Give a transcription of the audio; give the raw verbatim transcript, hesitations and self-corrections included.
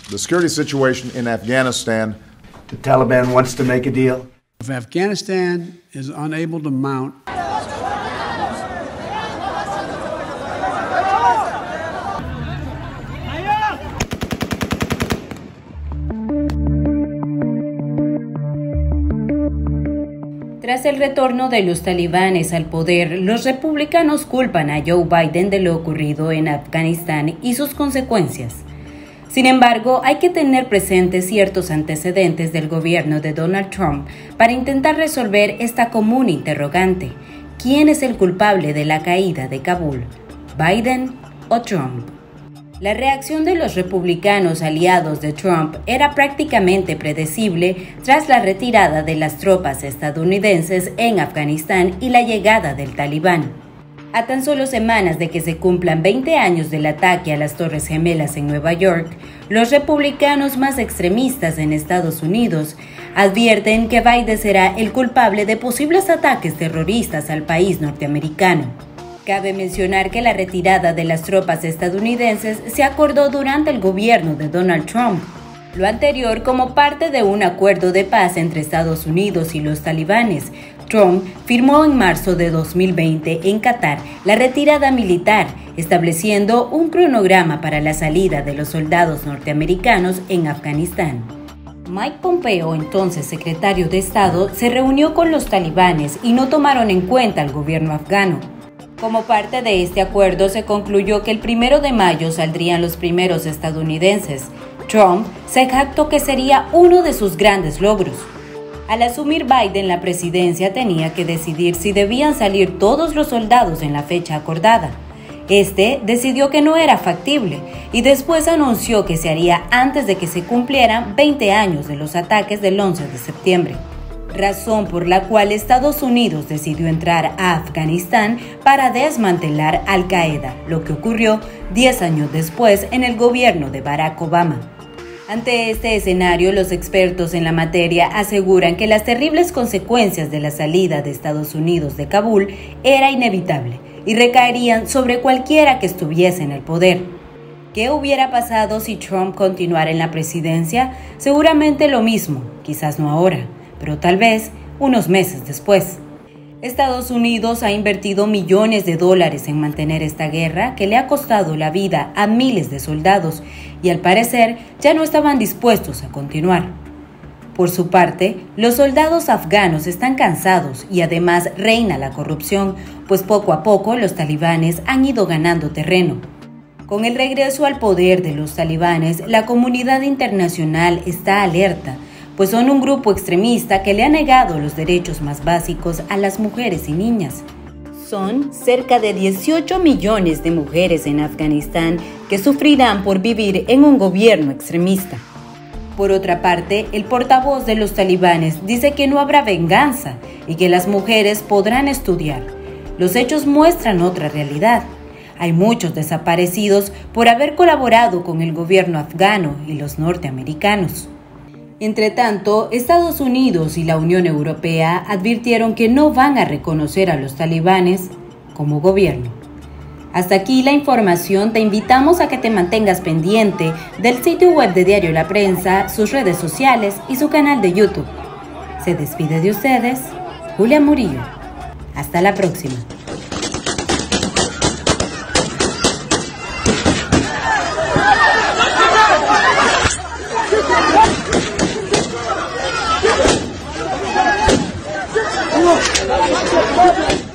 The security situation in Afghanistan. The Taliban wants to make a deal. If Afghanistan is unable to mount Tras el retorno de los talibanes al poder, los republicanos culpan a Joe Biden de lo ocurrido en Afganistán y sus consecuencias. Sin embargo, hay que tener presentes ciertos antecedentes del gobierno de Donald Trump para intentar resolver esta común interrogante: ¿quién es el culpable de la caída de Kabul? ¿Biden o Trump? La reacción de los republicanos aliados de Trump era prácticamente predecible tras la retirada de las tropas estadounidenses en Afganistán y la llegada del Talibán. A tan solo semanas de que se cumplan veinte años del ataque a las Torres Gemelas en Nueva York, los republicanos más extremistas en Estados Unidos advierten que Biden será el culpable de posibles ataques terroristas al país norteamericano. Cabe mencionar que la retirada de las tropas estadounidenses se acordó durante el gobierno de Donald Trump. Lo anterior como parte de un acuerdo de paz entre Estados Unidos y los talibanes. Trump firmó en marzo de dos mil veinte en Qatar la retirada militar, estableciendo un cronograma para la salida de los soldados norteamericanos en Afganistán. Mike Pompeo, entonces secretario de Estado, se reunió con los talibanes y no tomaron en cuenta al gobierno afgano. Como parte de este acuerdo, se concluyó que el primero de mayo saldrían los primeros estadounidenses. Trump se jactó que sería uno de sus grandes logros. Al asumir Biden la presidencia, tenía que decidir si debían salir todos los soldados en la fecha acordada. Este decidió que no era factible y después anunció que se haría antes de que se cumplieran veinte años de los ataques del once de septiembre. Razón por la cual Estados Unidos decidió entrar a Afganistán para desmantelar Al Qaeda, lo que ocurrió diez años después en el gobierno de Barack Obama. Ante este escenario, los expertos en la materia aseguran que las terribles consecuencias de la salida de Estados Unidos de Kabul era inevitable y recaerían sobre cualquiera que estuviese en el poder. ¿Qué hubiera pasado si Trump continuara en la presidencia? Seguramente lo mismo, quizás no ahora, pero tal vez unos meses después. Estados Unidos ha invertido millones de dólares en mantener esta guerra que le ha costado la vida a miles de soldados y al parecer ya no estaban dispuestos a continuar. Por su parte, los soldados afganos están cansados y además reina la corrupción, pues poco a poco los talibanes han ido ganando terreno. Con el regreso al poder de los talibanes, la comunidad internacional está alerta, pues son un grupo extremista que le ha negado los derechos más básicos a las mujeres y niñas. Son cerca de dieciocho millones de mujeres en Afganistán que sufrirán por vivir en un gobierno extremista. Por otra parte, el portavoz de los talibanes dice que no habrá venganza y que las mujeres podrán estudiar. Los hechos muestran otra realidad. Hay muchos desaparecidos por haber colaborado con el gobierno afgano y los norteamericanos. Entre tanto, Estados Unidos y la Unión Europea advirtieron que no van a reconocer a los talibanes como gobierno. Hasta aquí la información. Te invitamos a que te mantengas pendiente del sitio web de Diario La Prensa, sus redes sociales y su canal de YouTube. Se despide de ustedes, Julia Murillo. Hasta la próxima. Come on.